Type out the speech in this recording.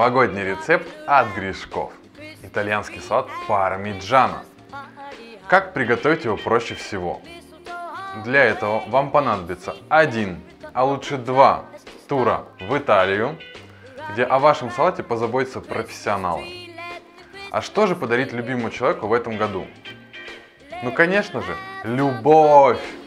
Новогодний рецепт от Гришкофф. Итальянский салат пармиджано. Как приготовить его проще всего? Для этого вам понадобится 1, а лучше 2 тура в Италию, где о вашем салате позаботятся профессионалы. А что же подарить любимому человеку в этом году? Ну, конечно же, любовь!